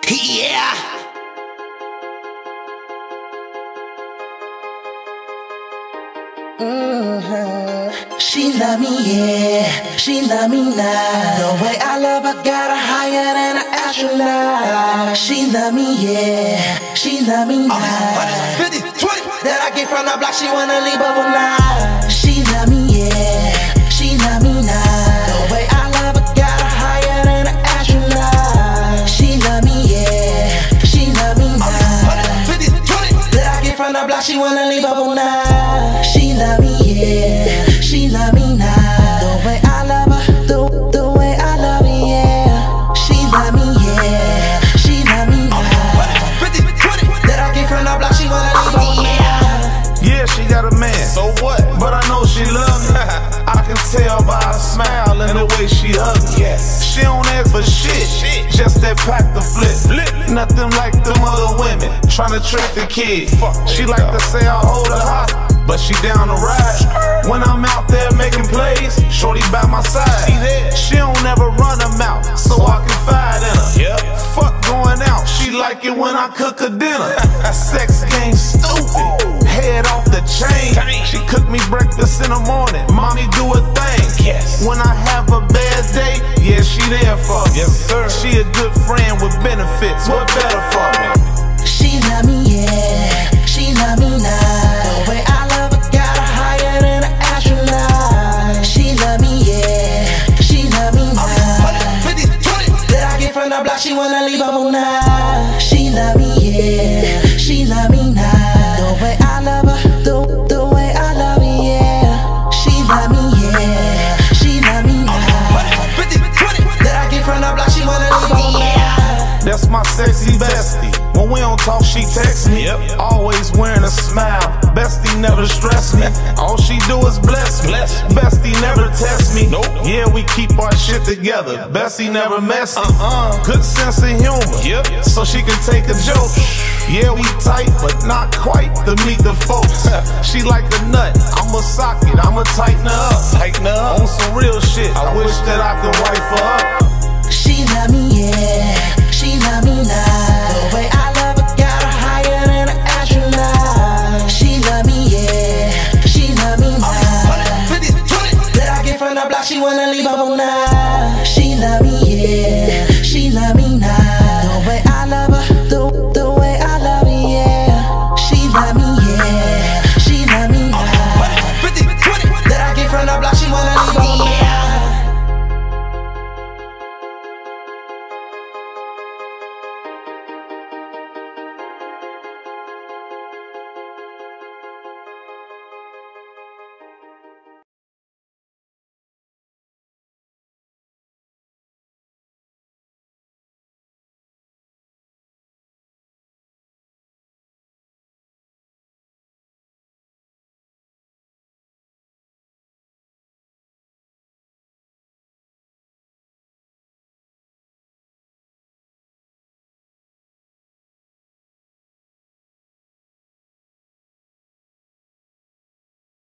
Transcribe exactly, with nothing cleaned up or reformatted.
Yeah. Mm-hmm. She love me, yeah. She love me now. The way I love her got her higher than an astronaut. She love me, yeah. She love me now. Uh, fifty, twenty that I get from the block, she wanna leave overnight. She love me, yeah. She love me now. The way I love her got her higher than an astronaut. She love me, yeah. She love me now. fifty, twenty that I get from the block, she wanna leave overnight. She love me, yeah. She love me now. The way I love her, the, the way I love her, yeah. She love me, yeah. She love me now. fifty, twenty that I get from the block, she wanna leave overnight. Yeah, she got a man. So what? But I know she love me. I can tell by her smile and the way she hug me. Yes. She don't ask for shit, Shit. just that pack to flip. Flip. Nothing like them other women tryna trick the kid. Fuck She that like dog. to say I hold her hot, but she down to ride. When I'm out there making plays, shorty by my side. She there. She don't ever run her mouth, so I can fight in her. Yep. Fuck going out, she like it when I cook her dinner. Sex game stupid, head off the chain. She cook me breakfast in the morning, mommy do a thing. Yes. When I have a bad day, yeah, she there for me. Yes, sir. She a good friend with benefits, what better for me? She love me, yeah. She love me now. The way I love her got her higher than an astronaut. She love me, yeah. She love me now. fifty, twenty That I get from the block, she wanna leave overnight. She love me, yeah. She love me now. The way I love her, the, the way I love her, yeah. She love me, yeah. She love me now. fifty, twenty That I get from the block, she wanna leave overnight. That's my sexy bestie. When we don't talk, she text me. Yep. Always wearing a smile. Bestie never stress me. All she do is bless me. Bless. Bestie never test me. Nope. Yeah, we keep our shit together. Bestie never messy. Uh-uh. Good sense of humor. Yep. So she can take a joke. Yeah, we tight, but not quite to meet the folks. She like a nut. I'ma sock it. I'ma tighten her up. Tighten her up. On some real shit. I, wish that I could wife her up. She love me, yeah. She love me now.